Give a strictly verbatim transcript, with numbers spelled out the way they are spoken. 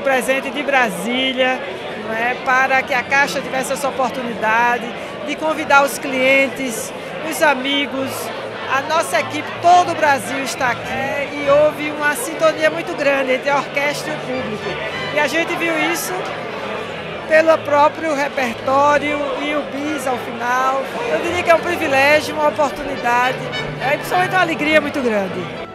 presente de Brasília, não é, para que a Caixa tivesse essa oportunidade de convidar os clientes, os amigos, a nossa equipe, todo o Brasil está aqui e houve uma sintonia muito grande entre a orquestra e o público. E a gente viu isso pelo próprio repertório e o bis ao final. Eu diria que é um privilégio, uma oportunidade, é principalmente uma alegria muito grande.